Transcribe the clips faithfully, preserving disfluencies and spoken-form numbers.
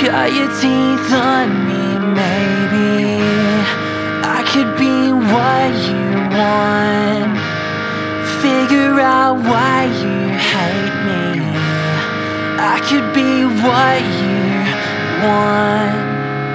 Cut your teeth on me, maybe I could be what you want. Figure out why you hate me. I could be what you want.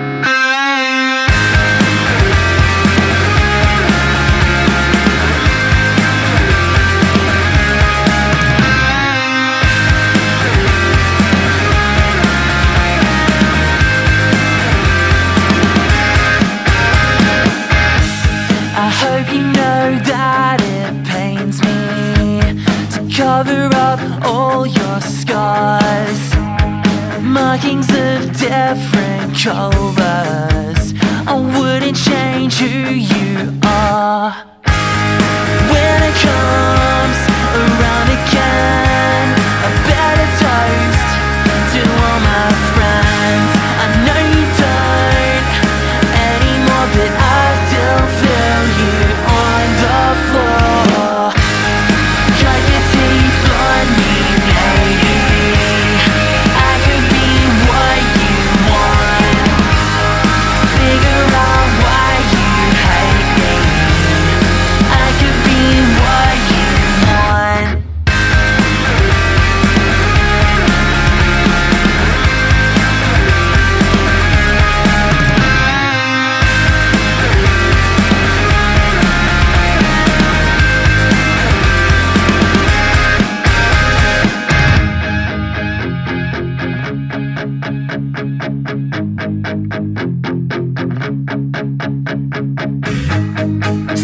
I hope you know that it pains me to cover up all your scars, markings of different colors. I wouldn't change who you are. When it comes around again, a better toast to all my friends. I know you don't anymore, but I still feel you on the floor. Cut your teeth on me, baby. I could be what you want. Figure out why you hate me. I could be what you want.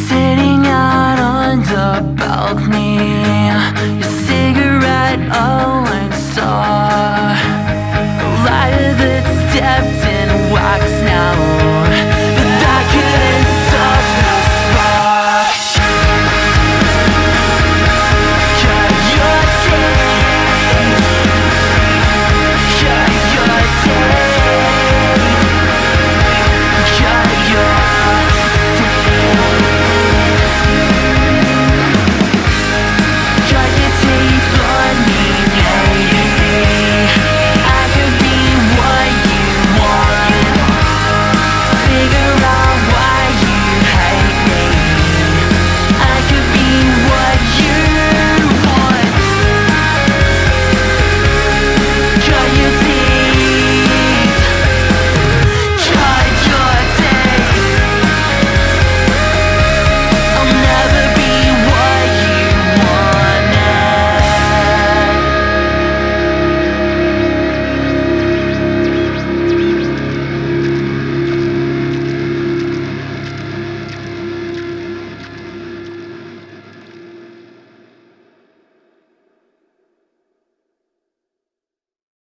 Sitting out on the balcony, your cigarette